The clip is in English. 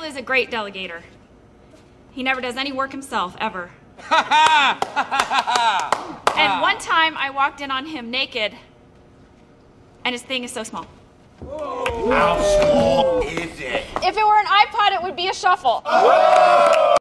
is a great delegator. He never does any work himself, ever. And one time I walked in on him naked, and his thing is so small. How small is it? If it were an iPod, it would be a shuffle.